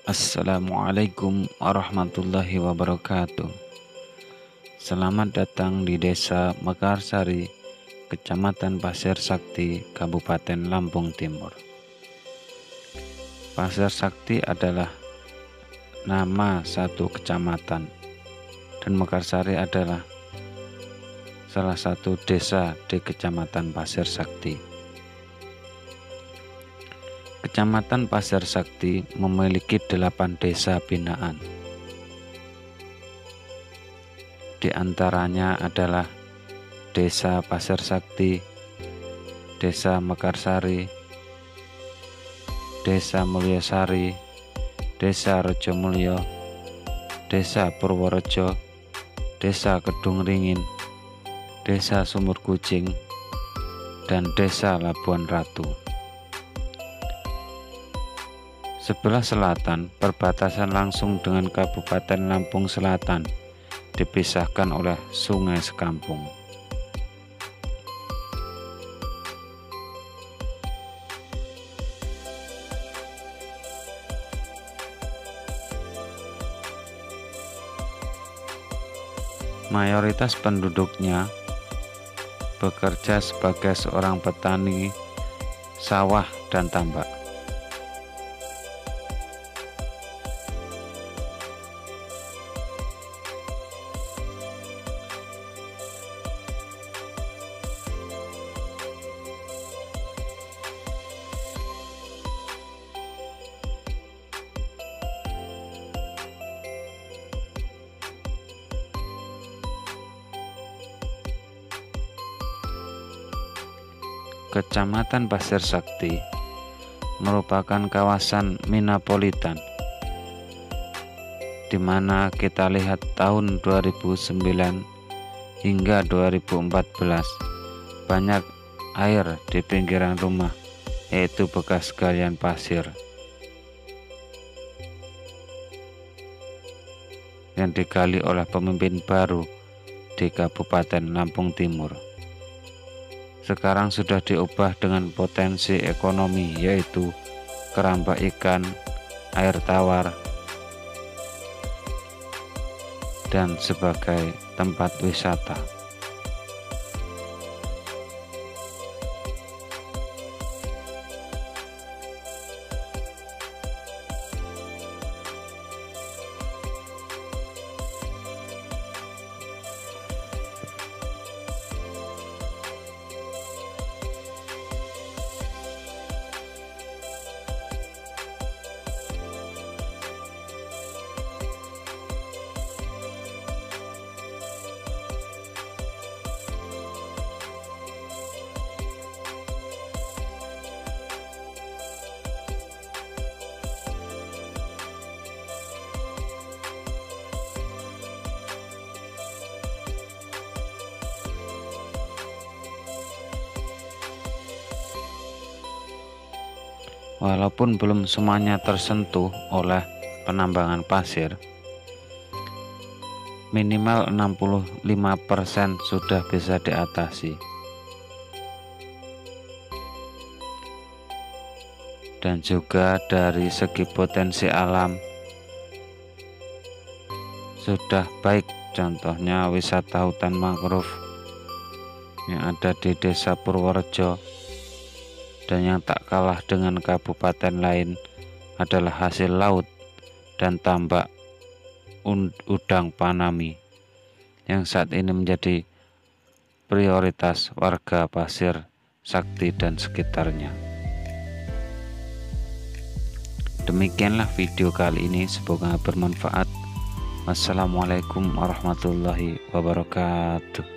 Assalamualaikum warahmatullahi wabarakatuh. Selamat datang di Desa Mekarsari, Kecamatan Pasir Sakti, Kabupaten Lampung Timur. Pasir Sakti adalah nama satu kecamatan dan Mekarsari adalah salah satu desa di Kecamatan Pasir Sakti. Kecamatan Pasir Sakti memiliki 8 desa binaan. Di antaranya adalah Desa Pasir Sakti, Desa Mekarsari, Desa Mulyasari, Desa Rejomulyo, Desa Purworejo, Desa Kedung Ringin, Desa Sumur Kucing, dan Desa Labuan Ratu. Sebelah selatan perbatasan langsung dengan Kabupaten Lampung Selatan, dipisahkan oleh Sungai Sekampung. Mayoritas penduduknya bekerja sebagai seorang petani sawah dan tambak. Kecamatan Pasir Sakti merupakan kawasan metropolitan di mana kita lihat tahun 2009 hingga 2014 banyak air di pinggiran rumah, yaitu bekas galian pasir yang digali oleh pemimpin baru di Kabupaten Lampung Timur. Sekarang sudah diubah dengan potensi ekonomi, yaitu keramba ikan, air tawar, dan sebagai tempat wisata. Walaupun belum semuanya tersentuh oleh penambangan pasir, minimal 65% sudah bisa diatasi. Dan juga dari segi potensi alam sudah baik, contohnya wisata hutan mangrove yang ada di Desa Purworejo. Dan yang tak kalah dengan kabupaten lain adalah hasil laut dan tambak udang Panami yang saat ini menjadi prioritas warga Pasir Sakti dan sekitarnya. Demikianlah video kali ini, semoga bermanfaat. Wassalamualaikum warahmatullahi wabarakatuh.